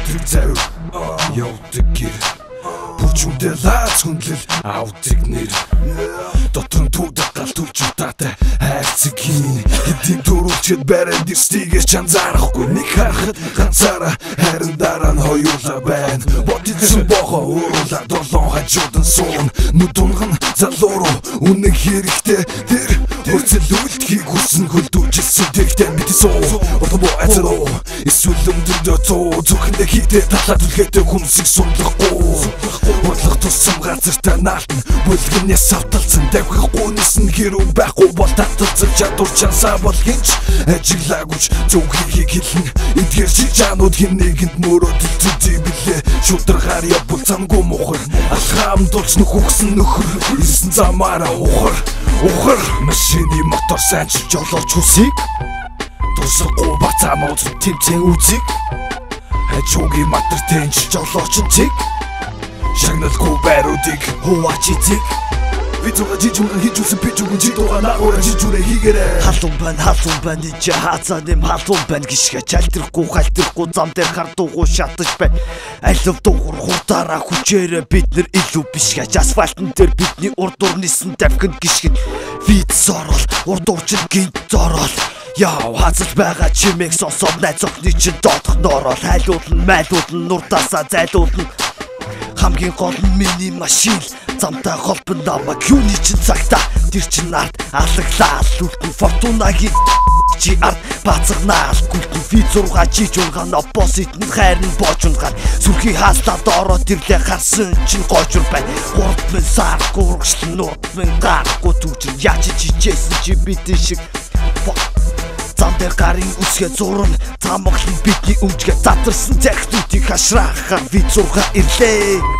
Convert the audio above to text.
өдрийг завь явдаг гэр Бүчүндээ лаац хүндлэл авдаг нэр Дотор нь туудах гал түлж удаатай хайрцаг хийн Хэдийн дөрөвчэд барайд ирстийгээс чанзаарахгүй Нэг харахад ганцаараа харин дараа нь хоёулаа байна Бодитсэн бохоо уруулаа долоон хажуудан суун Нүд унган залуу руу үнэн хэрэгтэй Тэр хөрцөл үлдхийг хүсэн хөлдүүлжсэн дэрэгтэй бити суу Ордон боо айцаруу эсвэл өмдөндөө зуу Зүрхэндээ хийдээ талаад үлгээтэй хүмүүсийг сунлахгүй Бодлого тусам газартаа наалтан Бүлгэнээс авталцсан давхихгүй нисэн хэрүү байхгүй бол таталцсан чадвар чансаа бол хинч Ажиглаагүйч зөв хийхийг хэлэн Эдгээр шижаанууд хин нэгэнд мөрөөдөл зүзий билээ Шударгаар явбал замгүй мухар Алхаам дулч нөхөксөн нөхөр Ирсэн замаараа ухар Машины мотор сайнчил жолооч хүсийг Тусахгүй бацаанууд тэмцэн үзig Хажуугийн матер тэнч жолооч цэг Шагналгүй байруудыг хуваач эцэг Би зуга жижүүрэн хийжүүлсэн бичүүгэн жидуга наагууран жижүүрэн хийгээрээ Халуун байна ничэ хаацаа нэм халуун байна гიშгэ чалтрахгүй халтирахгүй зам дээр хардуугүй шатаж байна Алив дугур хурдаараа хүчээрээ бид нэр илүү биш гэж асфальтн дээр бидний урд урнисэн давхинд гიშгэд Виц орол урд урчин гинт зорол Яв хазал байгаа чимээг сонсоод найз охны чин доодох норол Хайлуулн майлуулн нурдаасаа зайлуулн Хамгийн гол нь миний машин Замтай холбон намайг юуны чин цагтаа Тэр чин ард алглаа Үлдэн фортунагийн чи ард бацагнаа Гүлтэн V6 жижүүрган оппозитн хайрн боочунган Сүрхий хаастаад ороод ирлээ харсан чин гойжур байна 3000 сар гургшлын нурдмын гарахгүй түвчин Яаж чичээсэн чи бидэн шиг Зам дээр гарын үсгээ зурн Замглан бидний өмчгээ задарсан захнуудыг хашраахаар V6 ирлээ